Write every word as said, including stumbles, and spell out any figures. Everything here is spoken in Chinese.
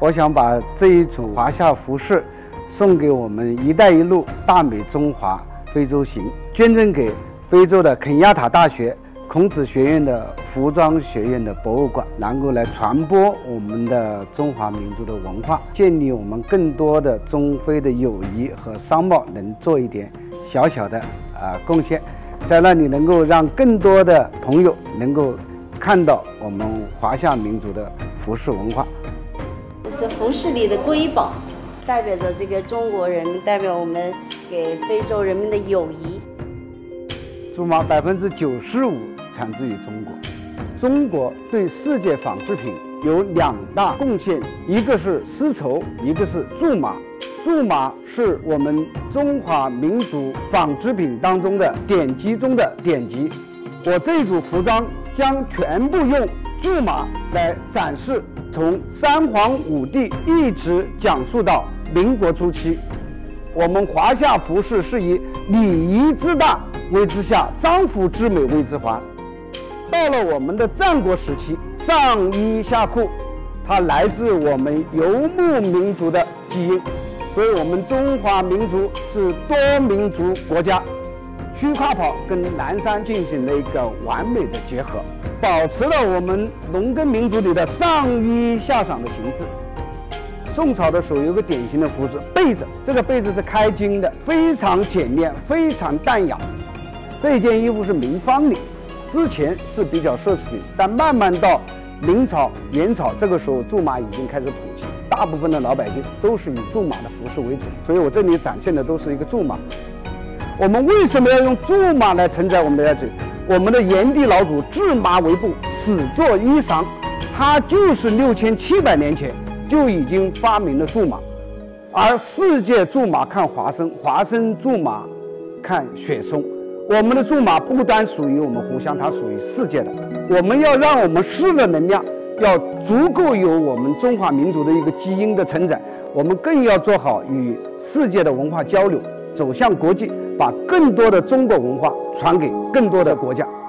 我想把这一组华夏服饰送给我们“一带一路”大美中华非洲行，捐赠给非洲的肯亚塔大学孔子学院的服装学院的博物馆，能够来传播我们的中华民族的文化，建立我们更多的中非的友谊和商贸，能做一点小小的啊、呃、贡献，在那里能够让更多的朋友能够看到我们华夏民族的服饰文化。 这是服饰里的瑰宝，代表着这个中国人民，代表我们给非洲人民的友谊。 苎麻百分之九十五产自于中国。中国对世界纺织品有两大贡献，一个是丝绸，一个是苎麻。苎麻是我们中华民族纺织品当中的典籍中的典籍。我这一组服装将全部用苎麻来展示，从三皇五帝一直讲述到民国初期。我们华夏服饰是以礼仪之大为之下，章服之美为之华。到了我们的战国时期，上衣下裤，它来自我们游牧民族的基因，所以我们中华民族是多民族国家。须跨袍跟南山进行了一个完美的结合，保持了我们农耕民族里的上衣下裳的形制。宋朝的时候有个典型的服饰被子，这个被子是开襟的，非常简练，非常淡雅。这件衣服是明方领，之前是比较奢侈品，但慢慢到明朝、元朝，这个时候苎麻已经开始普及，大部分的老百姓都是以苎麻的服饰为主。所以我这里展现的都是一个苎麻。我们为什么要用苎麻来承载我们的嘴？我们的炎帝老祖制麻为布，始作衣裳，他就是六千七百年前就已经发明了苎麻。而世界苎麻看华生，华生苎麻看雪松。我们的苎麻不单属于我们湖湘，它属于世界的。我们要让我们诗的能量要足够有我们中华民族的一个基因的承载，我们更要做好与世界的文化交流，走向国际，把更多的中国文化传给更多的国家。